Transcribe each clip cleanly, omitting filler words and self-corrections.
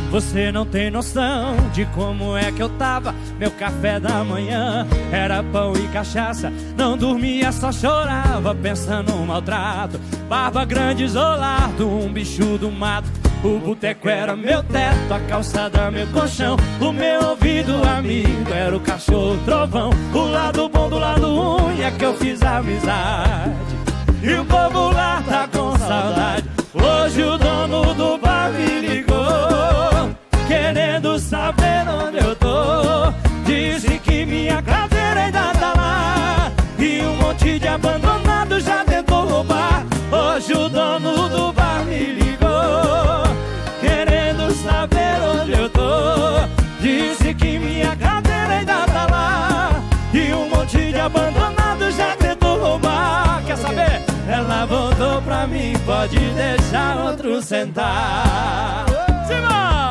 Você não tem noção de como é que eu tava. Meu café da manhã era pão e cachaça. Não dormia, só chorava pensando no maltrato. Barba grande, isolado, um bicho do mato. O boteco era meu teto, a calçada meu colchão. O meu ouvido amigo era o cachorro trovão. O lado bom do lado ruim é que eu fiz amizade. E o povo lá tá com saudade. Hoje o dono do bar me ligou, querendo saber onde eu tô. Disse que minha cadeira ainda tá lá, e um monte de abandonado já tentou roubar. Hoje o dono do bar me ligou, querendo saber onde eu tô. Disse que minha cadeira ainda tá lá, e um monte de abandonado já tentou roubar. Quer saber? Ela voltou pra mim, pode deixar outro sentar. Simão!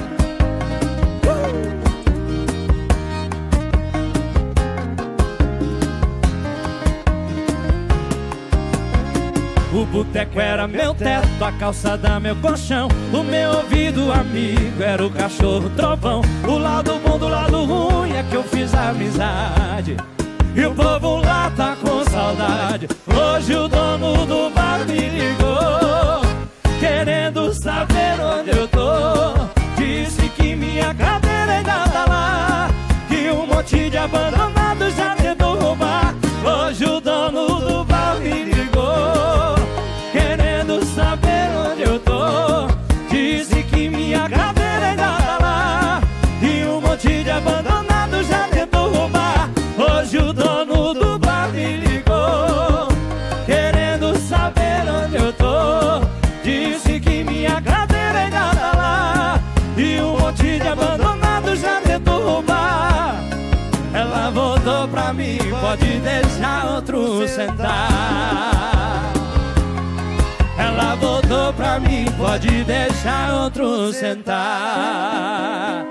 O boteco era meu teto, a calçada meu colchão. O meu ouvido amigo era o cachorro trovão. O lado bom do lado ruim é que eu fiz amizade. E o povo lá tá com saudade. Hoje o dono do bar me ligou, querendo saber onde eu tô. Disse que minha cadeira ainda tá lá, que um monte de abandonado já tentou roubar. Hoje o dono do bar me ligou, querendo saber onde eu tô. Disse que minha cadeira ainda tá lá, e um monte de abandonado já tentou roubar. Hoje o dono do bar me ligou, querendo saber onde eu tô. Disse que minha cadeira ainda tá lá, e um monte de abandonado já tentou roubar. Ela voltou pra mim, pode deixar outro sentar. Ela voltou pra mim, pode deixar outro sentar.